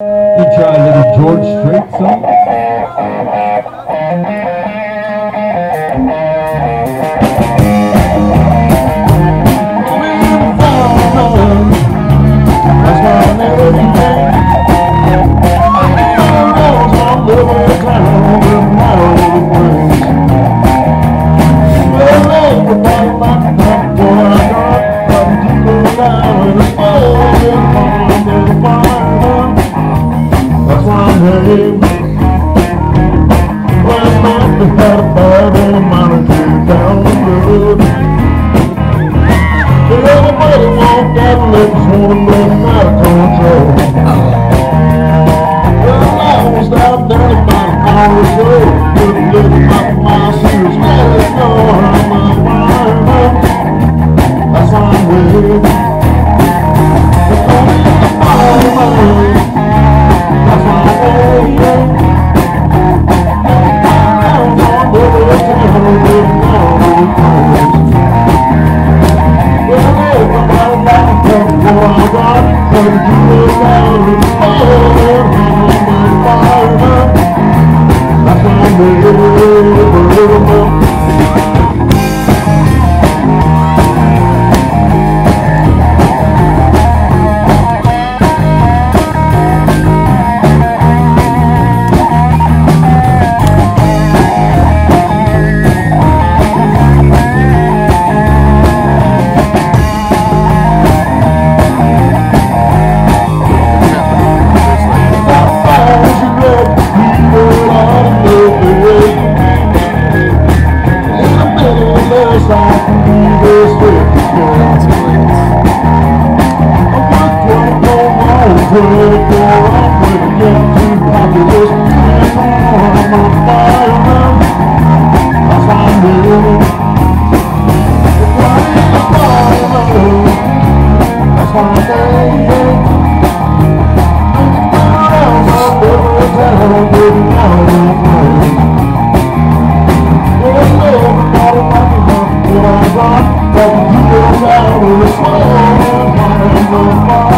You try a little George Strait song? Everybody want that lips wanna make them out of control. Well, I was out there about an hour or so, couldn't live about my shoes. Let it know I'm a fireman. That's why I'm with. That's why I'm with. But you know,